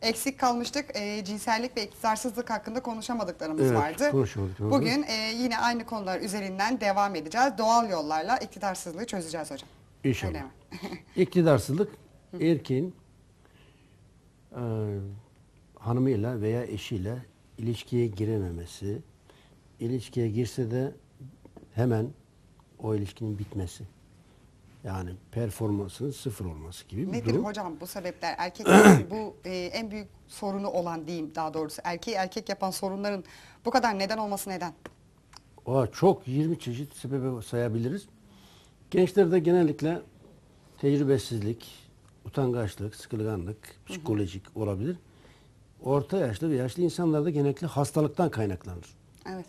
eksik kalmıştık. Cinsellik ve iktidarsızlık hakkında konuşamadıklarımız vardı. Konuşamadık. Bugün yine aynı konular üzerinden devam edeceğiz. Doğal yollarla iktidarsızlığı çözeceğiz hocam. İnşallah. Öyle mi? İktidarsızlık erkeğin hanımıyla veya eşiyle ilişkiye girememesi, ilişkiye girse de hemen o ilişkinin bitmesi. Yani performansının sıfır olması gibi bir Nedir durum. hocam bu sebepler? Erkeklerin bu en büyük sorunu olan diyeyim daha doğrusu. Erkeği erkek yapan sorunların bu kadar neden olması neden? Çok 20 çeşit sebebi sayabiliriz. Gençlerde genellikle tecrübesizlik, utangaçlık, sıkılganlık, psikolojik olabilir. Orta yaşlı ve yaşlı insanlarda genellikle hastalıktan kaynaklanır. Evet.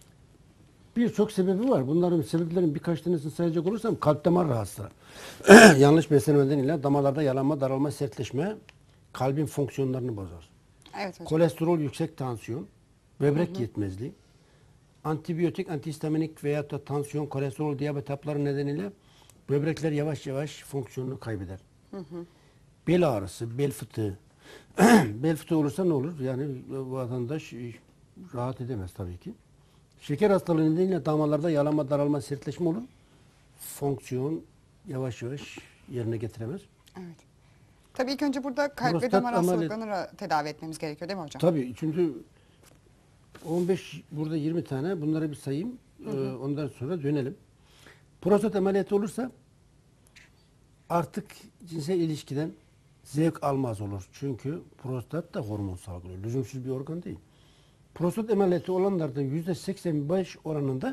Birçok sebebi var. Bunların sebeplerin birkaç tanesini sayacak olursam kalp damar rahatsızlığı. Yanlış beslenme nedeniyle damarlarda yağlanma, daralma, sertleşme kalbin fonksiyonlarını bozar. Evet hocam. Kolesterol, yüksek tansiyon, böbrek yetmezliği, antibiyotik, antihistaminik veya da tansiyon, kolesterol, diyabet hapları nedeniyle böbrekler yavaş yavaş fonksiyonunu kaybeder. Bel ağrısı, bel fıtığı. Bel fıtığı olursa ne olur? Yani vatandaş rahat edemez tabii ki. Şeker hastalığı nedeniyle damarlarda yağlanma, daralma, sertleşme olur. Fonksiyon yavaş yavaş yerine getiremez. Evet. Tabii ilk önce burada kalp ve damar hastalıklarını tedavi etmemiz gerekiyor değil mi hocam? Tabii çünkü 15 burada 20 tane bunları bir sayayım. Ondan sonra dönelim. Prostat ameliyatı olursa artık cinsel ilişkiden zevk almaz olur. Çünkü prostat da hormon salgılıyor. Lüzumsuz bir organ değil. Prostat ameliyatı olanlarda %85 oranında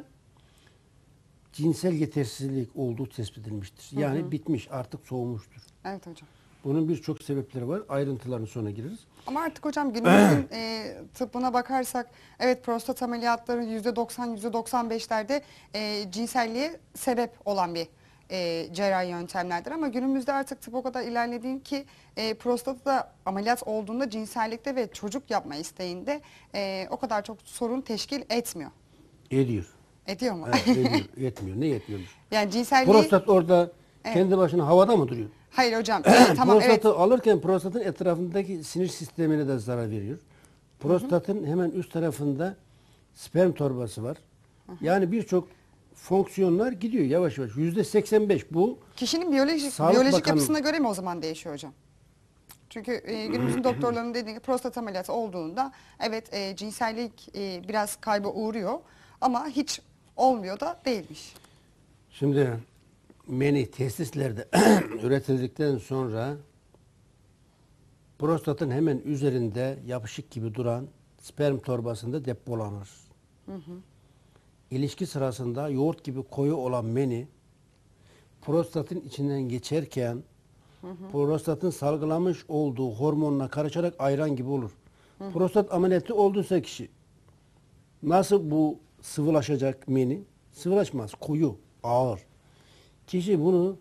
cinsel yetersizlik olduğu tespit edilmiştir. Yani bitmiş, artık soğumuştur. Evet hocam. Bunun birçok sebepleri var. Ayrıntılarına sonra gireriz. Ama artık hocam günümüzün tıbbına bakarsak evet prostat ameliyatları %90, %95'lerde cinselliğe sebep olan bir cerrahi yöntemlerdir. Ama günümüzde artık tıp o kadar ilerlediği ki prostatı da ameliyat olduğunda cinsellikte ve çocuk yapma isteğinde o kadar çok sorun teşkil etmiyor. Ediyor. Ediyor mu? Evet, ediyor. Yetmiyor. Ne yetmiyormuş? Yani cinselliği... Prostat orada kendi başına havada mı duruyor? Hayır hocam. Tamam Prostatı evet. alırken prostatın etrafındaki sinir sistemine de zarar veriyor. Prostatın hemen üst tarafında sperm torbası var. Yani birçok fonksiyonlar gidiyor yavaş yavaş. %85 bu. Kişinin biyolojik Bakanlığı. yapısına göre mi o zaman değişiyor hocam? Çünkü günümüzün doktorlarının dediği gibi prostat ameliyatı olduğunda evet cinsellik biraz kayba uğruyor ama hiç olmuyor da değilmiş. Şimdi meni testislerde üretildikten sonra prostatın hemen üzerinde yapışık gibi duran sperm torbasında depolanır. İlişki sırasında yoğurt gibi koyu olan meni prostatın içinden geçerken prostatın salgılamış olduğu hormonla karışarak ayran gibi olur. Prostat ameliyatı olduysa kişi nasıl bu sıvılaşacak meni? Sıvılaşmaz. Koyu, ağır. Kişi bunu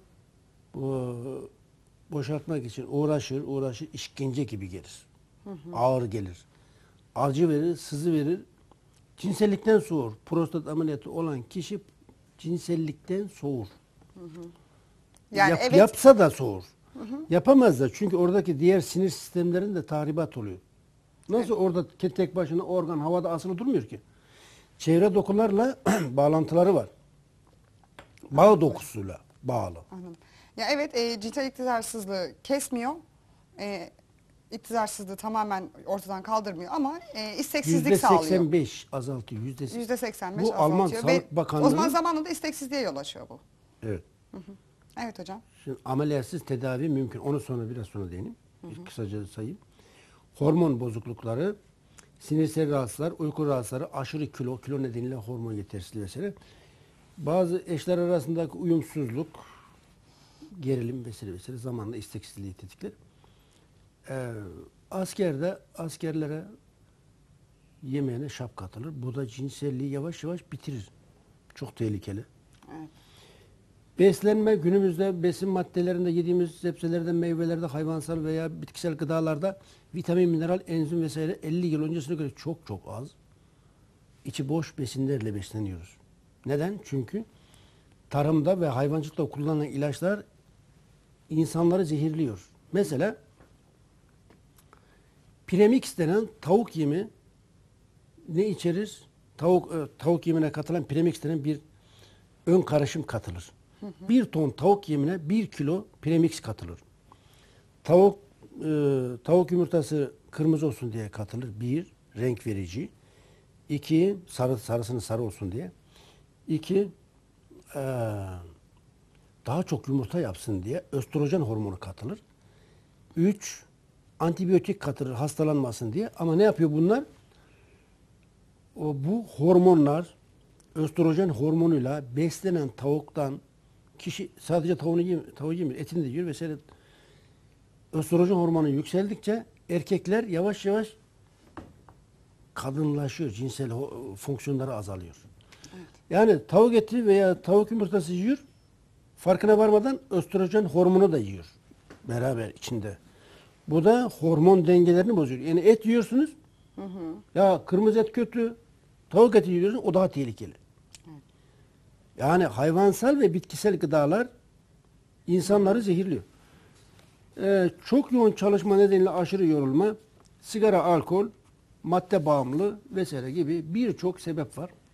boşaltmak için uğraşır, işkence gibi gelir. Ağır gelir. Acı verir, sızı verir. Cinsellikten soğur. Prostat ameliyatı olan kişi cinsellikten soğur. Yani evet. Yapsa da soğur. Yapamaz da çünkü oradaki diğer sinir sistemlerinde tahribat oluyor. Nasıl orada tek başına organ havada asılı durmuyor ki? Çevre dokularla bağlantıları var. Bağ dokusuyla bağlı. Anladım. Ya evet cinsel iktidarsızlığı kesmiyor. İktidarsızlığı tamamen ortadan kaldırmıyor ama isteksizlik sağlıyor. %85 azaltıyor. %85 Bu Alman azaltıyor. Sağlık Ve Bakanlığı. o zaman zamanla da isteksizliğe yol açıyor bu. Evet. Evet hocam. Şimdi ameliyatsız tedavi mümkün. Onu biraz sonra değineyim. Kısaca sayayım. Hormon bozuklukları, sinirsel rahatsızlar, uyku rahatsızları, aşırı kilo nedeniyle hormon yetersizliği vesaire. Bazı eşler arasındaki uyumsuzluk, gerilim vesaire zamanla isteksizliği tetikler. Askerlere yemeğine şap katılır. Bu da cinselliği yavaş yavaş bitirir. Çok tehlikeli. Evet. Beslenme günümüzde besin maddelerinde yediğimiz sebzelerde, meyvelerde, hayvansal veya bitkisel gıdalarda vitamin, mineral, enzim vesaire 50 yıl öncesine göre çok az. İçi boş besinlerle besleniyoruz. Neden? Çünkü tarımda ve hayvancılıkta kullanılan ilaçlar insanları zehirliyor. Mesela Premix denen tavuk yemi ne içerir? Tavuk yemine katılan premix denen bir ön karışım katılır. 1 ton tavuk yemine 1 kilo premix katılır. Tavuk yumurtası kırmızı olsun diye katılır. 1, renk verici. 2, sarısını sarı olsun diye. 2, daha çok yumurta yapsın diye östrojen hormonu katılır. 3, antibiyotik katılır hastalanmasın diye. Ama ne yapıyor bunlar? Bu hormonlar östrojen hormonuyla beslenen tavuktan kişi sadece tavuğu yemiyor, etini de yiyor vesaire. Östrojen hormonu yükseldikçe erkekler yavaş yavaş kadınlaşıyor. Cinsel fonksiyonları azalıyor. Evet. Yani tavuk eti veya tavuk yumurtası yiyor. Farkına varmadan östrojen hormonu da yiyor. Beraber içinde. Bu da hormon dengelerini bozuyor. Yani et yiyorsunuz. Ya kırmızı et kötü. Tavuk eti yiyorsun. O daha tehlikeli. Yani hayvansal ve bitkisel gıdalar insanları zehirliyor. Çok yoğun çalışma nedeniyle aşırı yorulma, sigara, alkol, madde bağımlılığı vesaire gibi birçok sebep var.